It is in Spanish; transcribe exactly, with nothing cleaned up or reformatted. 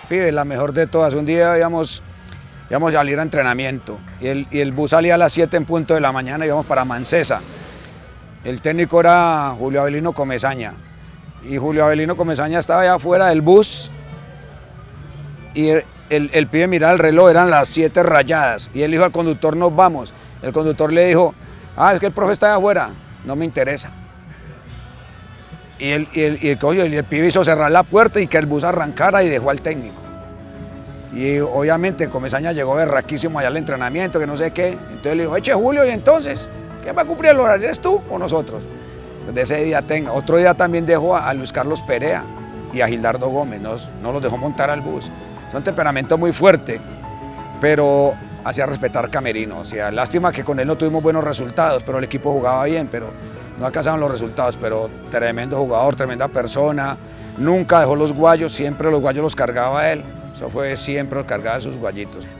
Pibe, la mejor de todas. Un día íbamos, íbamos a salir a entrenamiento y el, y el bus salía a las siete en punto de la mañana y íbamos para Mancesa. El técnico era Julio Avelino Comesaña y Julio Avelino Comesaña estaba allá afuera del bus y el, el, el pibe miraba el reloj, eran las siete rayadas y él dijo al conductor, nos vamos. El conductor le dijo, ah, es que el profe está allá afuera, no me interesa. Y el, y, el, y, el, y el pibe hizo cerrar la puerta y que el bus arrancara y dejó al técnico. Y obviamente Comesaña llegó berraquísimo allá al entrenamiento, que no sé qué. Entonces le dijo, eche Julio, ¿y entonces? ¿Quién va a cumplir el horario? ¿Eres tú o nosotros? Desde ese día tenga. Otro día también dejó a, a Luis Carlos Perea y a Gildardo Gómez, no, no los dejó montar al bus. Son temperamentos muy fuertes, pero hacía respetar camerino. O sea, lástima que con él no tuvimos buenos resultados, pero el equipo jugaba bien, pero no alcanzaban los resultados. Pero tremendo jugador, tremenda persona. Nunca dejó los guayos, siempre los guayos los cargaba él. Eso fue siempre cargar sus guayitos.